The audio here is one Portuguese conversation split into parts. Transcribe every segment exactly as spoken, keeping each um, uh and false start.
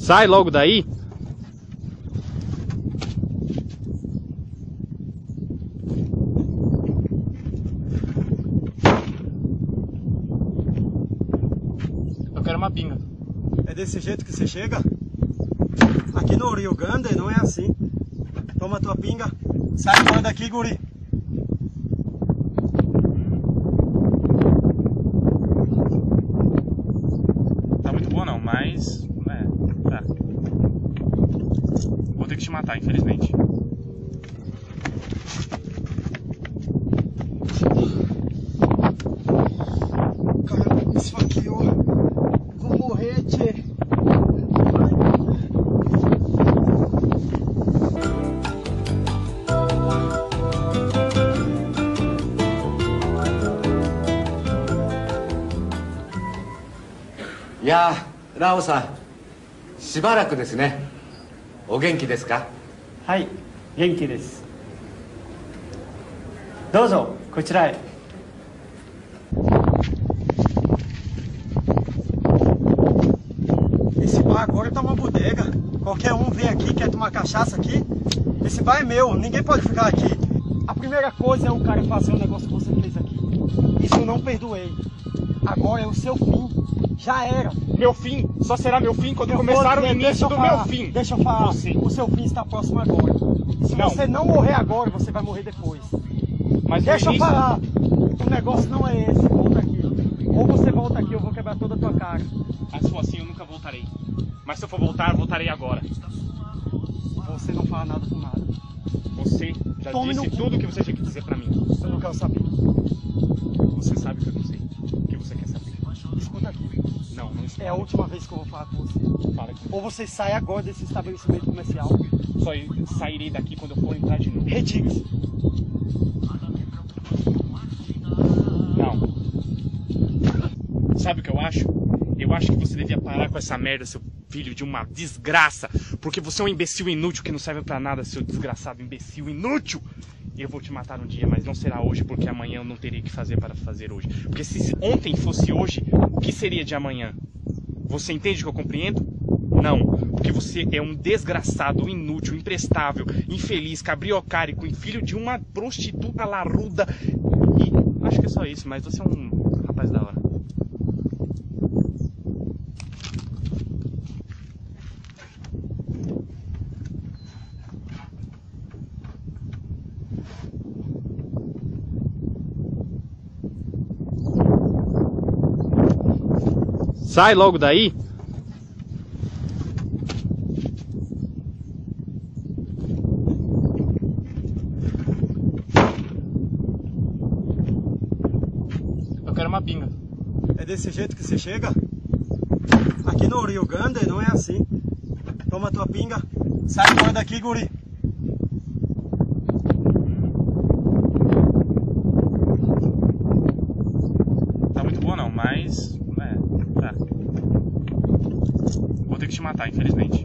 Sai logo daí. Eu quero uma pinga. É desse jeito que você chega? Aqui no Rio Grande não é assim. Toma tua pinga. Sai fora daqui, guri. Tá muito boa não, mas... É, tá. Vou ter que te matar, infelizmente. Cara, me esfaqueou. Vou morrer, tchê. いやー、ラオさん、しばらくですね。お元気ですか？ はい、元気です。どうぞこちらへ。 Esse bar agora tá uma bodega. Qualquer um vem aqui, quer tomar cachaça aqui. Esse bar é meu, ninguém pode ficar aqui. A primeira coisa é o cara fazer o negócio que você fez aqui. Isso eu não perdoei. Agora é o seu fim. Já era. Meu fim só será meu fim quando Eu começar vou- o início do falar, meu fim. Deixa eu falar. Você. O seu fim está próximo agora. Se Não. você não morrer agora, você vai morrer depois. Mas Deixa no eu início... falar. O negócio não é esse. Volta aqui. Ou você volta aqui, eu vou quebrar toda a tua cara. Ah, se for assim, eu nunca voltarei. Mas se eu for voltar, voltarei agora. Você não fala nada com nada. Você já Tome disse no- tudo o que você tinha que dizer pra mim. Eu não quero saber. Você sabe o que eu não sei. O que você quer saber? Escuta aqui. Não, não estou. É a última vez que eu vou falar com você. Fala comigo. Ou você sai agora desse estabelecimento comercial. Só sairei daqui quando eu for entrar de novo. Retire-se. Não. Sabe o que eu acho? Eu acho que você devia parar com essa merda, seu filho de uma desgraça. Porque você é um imbecil inútil que não serve pra nada, seu desgraçado imbecil inútil. Eu vou te matar um dia, mas não será hoje, porque amanhã eu não teria que fazer para fazer hoje. Porque se ontem fosse hoje, o que seria de amanhã? Você entende que eu compreendo? Não, porque você é um desgraçado, inútil, imprestável, infeliz, cabriocárico, filho de uma prostituta larruda. E acho que é só isso, mas você é um rapaz da hora. Sai logo daí. Eu quero uma pinga. É desse jeito que você chega? Aqui no Rio Grande não é assim. Toma tua pinga. Sai fora daqui, guri. Tá muito boa não, mas... É, tá. Vou ter que te matar, infelizmente.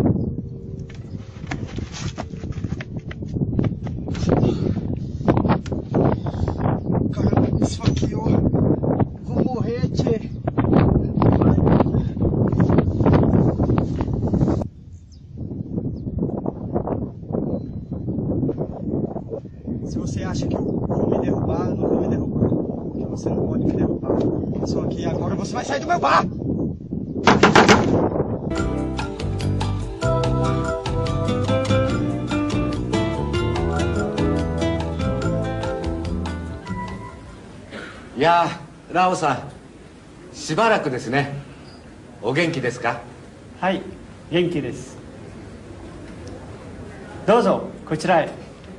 Cara, me esfaqueou. Vou morrer, tchê. Se você acha que eu vou me derrubar, eu não vou me derrubar. Porque você não pode me derrubar. Só que agora você vai sair do meu bar! いやー、ラオさん、しばらくですね。お元気ですか？ はい、元気です。どうぞこちらへ。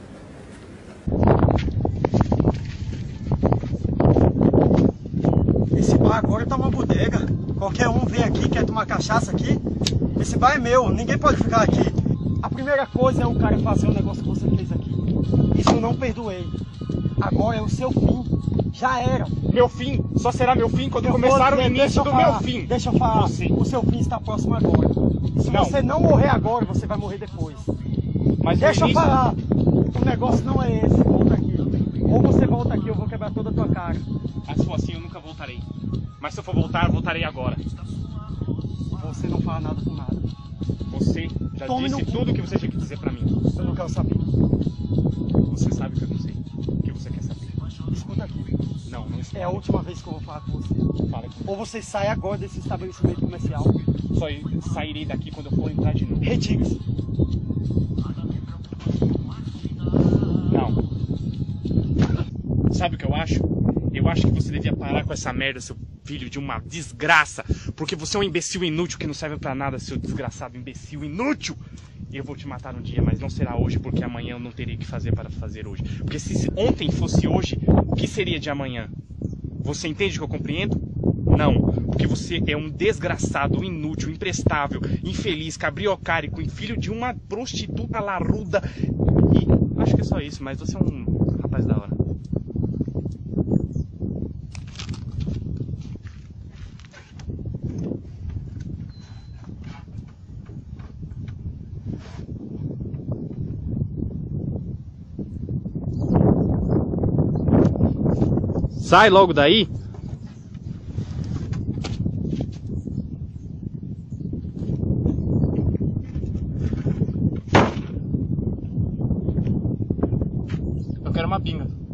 Esse bar agora tá uma bodega. Qualquer um vem aqui, quer tomar cachaça aqui. Esse bar é meu, ninguém pode ficar aqui. A primeira coisa é o cara fazer o negócio que você fez aqui. Isso eu não perdoei. Agora é o seu fim. Já era. Meu fim só será meu fim quando Eu começar vou- o início deixa eu do falar, meu fim. Deixa eu falar. Você. O seu fim está próximo agora. E se Não. você não morrer agora, você vai morrer depois. Mas no Deixa eu início- falar. O negócio não é esse. Volta aqui. Ou você volta aqui, eu vou quebrar toda a tua cara. Ah, se for assim, eu nunca voltarei. Mas se eu for voltar, voltarei agora. Você não fala nada com nada. Você já Tome disse no cu. tudo o que você tinha que dizer pra mim. Eu não quero saber. Você sabe que eu não sei o que você quer saber. Escuta aqui. Não, não estou. É a última vez que eu vou falar com você. Fala comigo. Ou você sai agora desse estabelecimento comercial. Só sairei daqui quando eu for entrar de novo. Retire-se. Não. Sabe o que eu acho? Eu acho que você devia parar com essa merda, seu filho de uma desgraça. Porque você é um imbecil inútil que não serve pra nada, seu desgraçado imbecil inútil. Eu vou te matar um dia, mas não será hoje, porque amanhã eu não terei o que fazer para fazer hoje. Porque se ontem fosse hoje, o que seria de amanhã? Você entende que eu compreendo? Não, porque você é um desgraçado, inútil, imprestável, infeliz, cabriocárico, filho de uma prostituta larruda. E acho que é só isso, mas você é um rapaz da hora. Sai logo daí! Eu quero uma pinga.